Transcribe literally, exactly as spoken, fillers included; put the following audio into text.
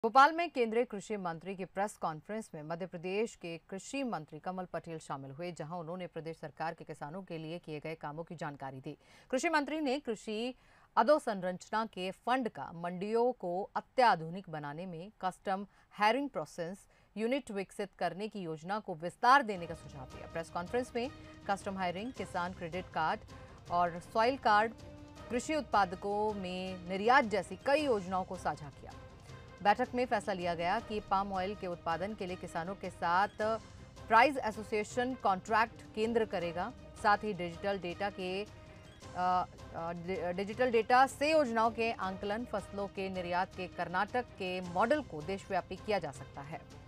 भोपाल में केंद्रीय कृषि मंत्री की प्रेस कॉन्फ्रेंस में मध्य प्रदेश के कृषि मंत्री कमल पटेल शामिल हुए, जहां उन्होंने प्रदेश सरकार के किसानों के लिए किए गए कामों की जानकारी दी। कृषि मंत्री ने कृषि अधोसंरचना के फंड का मंडियों को अत्याधुनिक बनाने में कस्टम हायरिंग प्रोसेस यूनिट विकसित करने की योजना को विस्तार देने का सुझाव दिया। प्रेस कॉन्फ्रेंस में कस्टम हायरिंग, किसान क्रेडिट कार्ड और सॉइल कार्ड, कृषि उत्पादकों में निर्यात जैसी कई योजनाओं को साझा किया। बैठक में फैसला लिया गया कि पाम ऑयल के उत्पादन के लिए किसानों के साथ प्राइस एसोसिएशन कॉन्ट्रैक्ट केंद्र करेगा। साथ ही डिजिटल डेटा के डिजिटल डेटा से योजनाओं के आंकलन, फसलों के निर्यात के कर्नाटक के मॉडल को देशव्यापी किया जा सकता है।